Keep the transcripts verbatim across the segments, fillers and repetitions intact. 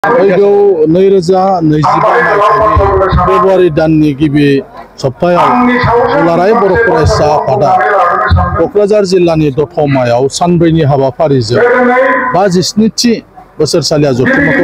फैगौ नैरोजा नैजिबा मायथाइनि फेब्रुवारि दाननि गिबि सप्तायाव दुलाराय बर' फरायसा आफादा क'क्राझार जिल्लानि दतमायाव सानब्रैनि हाबाफारिजों बाजिस्निथि बोसोरसालिया जथुम्माखौ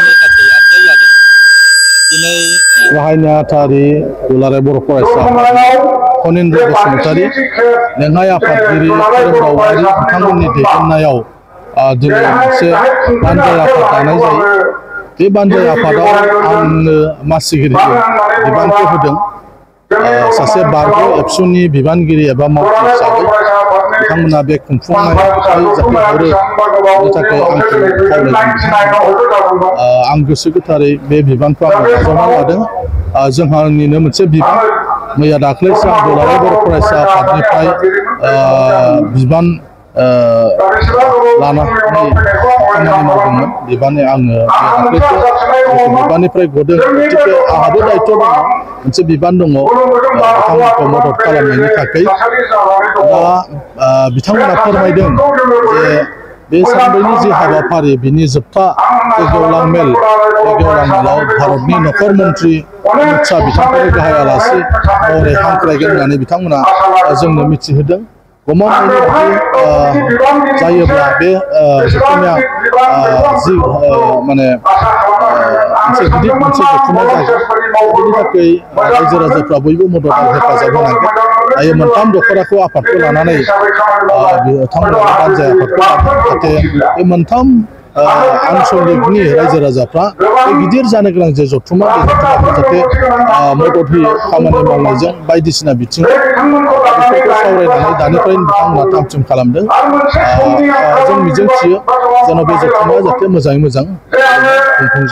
गाहाय नेहाथारि दुलाराय बर' फरायसा आफाद खनिन्द्र बसुमतारी लेङाइ आफादगिरि धोरोमगावारि बिथांमोननि दैदेननायाव दिनै मोनसे बानजाय आफाद दानाय जायो। बे बानजाय आफादाव आंनो मासिगिरि बिबानखौ होदों। सासे बारग' एबसुनि बिबानगिरि एबा मावथि हिसाबै बिथांमोना बे खुंफुंनाय जाहाथे हरो बेनि थाखाय आंखौ खावलायदों। आं गोसो गोथारै बे बिबानखौ आं आजावना लादों। जोंहानिनो मोनसे बिबान मैया दाख्लैसो आं दुलाराय बर' फरायसा आफादनिफ्राय बिबान लानानै खामानि मावदोंमोन। बिबान आङो दाख्लैसो बिबाननिफ्राय गदों। गतिके आंहाबो दायित्व दङ, मोनसे बिबान दङ बिथांमोनखौ मदद खालामनायनि थाखाय। दा बिथांमोना फोरमायदों जे बे सानब्रैनि जि हाबाफारि बिनि जोबथा जे गेवलां मेल, बे गेवलां मेलाव भारतनि नखर मन्त्रि अमित शाह बिथांखौनो गाहाय आलासि महरै हांख्रायगोन होननानै बिथांमोना जोंनो मिथिहोदों। गमामायैनो बिदि जायोब्ला बे जथुम्माया जि माने मोनसे गिदिर मोनसे जथुम्मा जागोन। बेनि थाखाय रायजो राजाफ्रा बयबो मददआव हेफाजाब होनांगोन। दायो मोनथाम दख'राखौ आफादखौ लानानै बिथांमोना बानजाय आफादखौ लादों, जाहाथे बे मोनथाम आनसलिकनि रायजो राजाफ्रा बे गिदिर जानो गोनां जे जथुम्मा, बे जथुम्माखौ जाहाथे मदद होयो खामानि मावनायजों बायदिसिना बिथिङाव। बेफोरखौ सावरायनानै दानिफ्रायनो बिथांमोना थाम थिम खालामदों। जों मिजिंथियो जेन' बे जथुम्माया जाहाथे मोजाङै मोजां खुंफुं